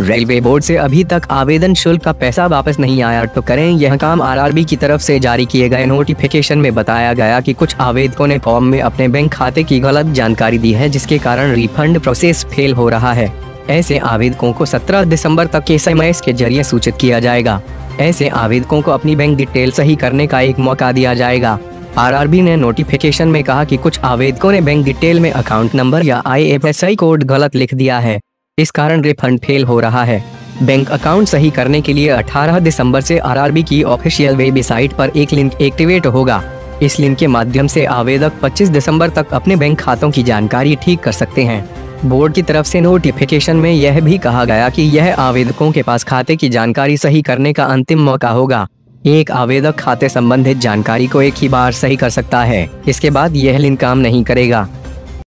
Railway board से अभी तक आवेदन शुल्क का पैसा वापस नहीं आया तो करें यह काम। आरआरबी की तरफ से जारी किए गए नोटिफिकेशन में बताया गया कि कुछ आवेदकों ने फॉर्म में अपने बैंक खाते की गलत जानकारी दी है, जिसके कारण रिफंड प्रोसेस फेल हो रहा है। ऐसे आवेदकों को 17 दिसंबर तक SMS के जरिए सूचित किया जाएगा। ऐसे आवेदकों को अपनी बैंक डिटेल सही करने का एक मौका दिया जाएगा। आरआरबी ने नोटिफिकेशन में कहा कि कुछ आवेदकों ने बैंक डिटेल में अकाउंट नंबर या IFSC कोड गलत लिख दिया है, इस कारण रिफंड फेल हो रहा है। बैंक अकाउंट सही करने के लिए 18 दिसंबर से आरआरबी की ऑफिशियल वेबसाइट पर एक लिंक एक्टिवेट होगा। इस लिंक के माध्यम से आवेदक 25 दिसंबर तक अपने बैंक खातों की जानकारी ठीक कर सकते हैं। बोर्ड की तरफ से नोटिफिकेशन में यह भी कहा गया कि यह आवेदकों के पास खाते की जानकारी सही करने का अंतिम मौका होगा। एक आवेदक खाते संबंधित जानकारी को एक ही बार सही कर सकता है, इसके बाद यह लिंक काम नहीं करेगा।